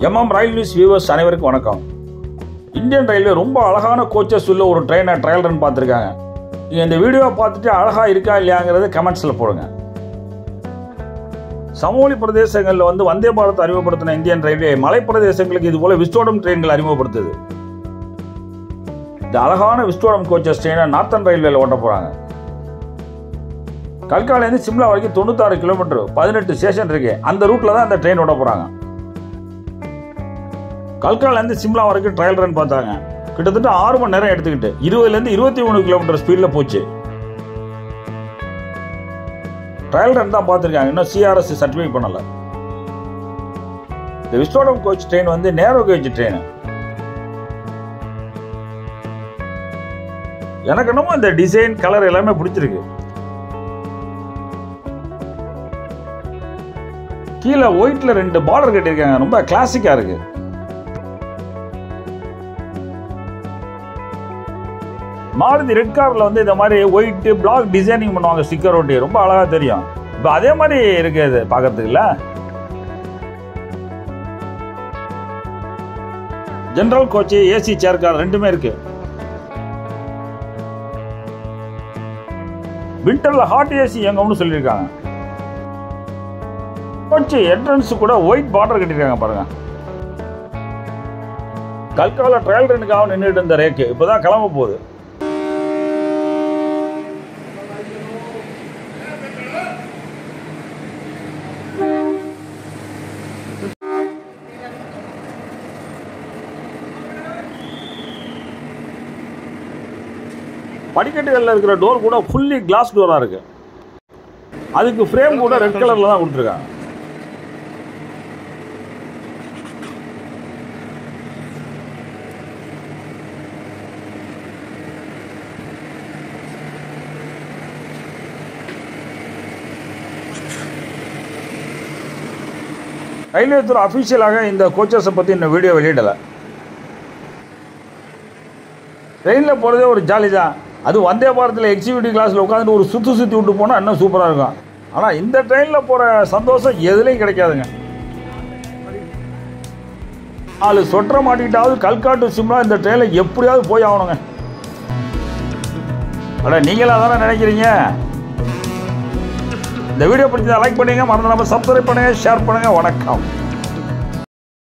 ரயில் news viewers அனைவருக்கும் வணக்கம். Indian railway ரொம்ப அழகான கோச்சஸ் உள்ள ஒரு ட்ரெயினை ட்ரையல் ரன் பார்த்துருக்காங்க. நீங்கள் இந்த வீடியோவை பார்த்துட்டு அழகாக இருக்கா இல்லையாங்கிறது கமெண்ட்ஸில் போடுங்க. சமவெளி பிரதேசங்களில் வந்தே பாரத் அறிமுகப்படுத்தின இந்தியன் ரயில்வே மலை பிரதேசங்களுக்கு இது போல விஸ்டோடம் ட்ரெயின்கள் அறிமுகப்படுத்துது. இந்த அழகான விஸ்டோடம் கோச்சஸ் ட்ரெயினை நார்த்தன் ரயில்வேல ஓட்ட போகிறாங்க. கல்காலேருந்து சிம்லா வரைக்கும் 96 கிலோமீட்டர் 18 ஸ்டேஷன் இருக்கு. அந்த ரூட்டில் தான் இந்த ட்ரெயின் ஓட போகிறாங்க. கல்காலேருந்து சிம்லா வரைக்கும் ட்ரையல் ரன் பார்த்தாங்க. கிட்டத்தட்ட 6 மணி நேரம் எடுத்துக்கிட்டு 20லேருந்து 23 கிலோமீட்டர் ஸ்பீடில் போச்சு. ட்ரையல் ரன் தான் பார்த்துருக்காங்க, இன்னும் சிஆர்எஸ் சர்டிஃபை பண்ணல. இந்த vistadome coach train narrow gauge train. எனக்கு என்னமோ இந்த டிசைன் கலர் எல்லாமே பிடிச்சிருக்கு. கீழே ஒயிட்ல 2 பார்டர் கட்டியிருக்காங்க, ரொம்ப கிளாசிக்கா இருக்கு. மாருதி ரெட் கார்ல இந்த மாதிரி ஒயிட் பிளாக் டிசைனிங் பண்ணுவாங்க, ஸ்டிக்கர் ஒட்டி ரொம்ப அழகா தெரியும். இப்போ அதே மாதிரி இருக்கு இது பார்க்கறதுக்குல. General coach, AC chair car ரெண்டுமே இருக்கு. விண்டர்ல ஹாட் ஏசி இயங்கும்னு சொல்லியிருக்காங்க. கோச் என்ட்ரன்ஸ் கூட ஒயிட் பார்டர் கட்டிருக்காங்க பாருங்க. கல்கால ட்ரையல் ரன்னுக்காக நின்றுட்டு இருந்த ரேக்கு இப்பதான் கிளம்ப போகுது. படிக்கட்டுகளில் இருக்கிற டோர் கூட ஃபுல்லி கிளாஸ் டோரா இருக்கு. அதுக்கு ஃப்ரேம் கூட ரெட் கலர்ல தான் கொடுத்துருக்காங்க. ரயில்வே துறை அஃபிஷியலாக இந்த கோச்சஸை பற்றி இந்த வீடியோ வெளியிடலை. ட்ரெயினில் போகிறதே ஒரு ஜாலி தான். அது வந்தே பாரத்தில் எக்ஸிக்யூட்டிவ் கிளாஸில் உட்காந்துட்டு ஒரு சுற்றி விட்டு போனால் இன்னும் சூப்பராக இருக்கும். ஆனால் இந்த ட்ரெயினில் போகிற சந்தோஷம் எதுலேயும் கிடைக்காதுங்க. 4 சொட்டரை மாட்டிக்கிட்டாவது கல்கா டு சிம்லா இந்த ட்ரெயினில் எப்படியாவது போய் ஆகணுங்க. நீங்களா தானே நினைக்கிறீங்க? இந்த வீடியோ பிடிச்சதை லைக் பண்ணுங்க, மறந்துடாம சப்ஸ்கிரைப் பண்ணுங்க, ஷேர் பண்ணுங்க. வணக்கம்.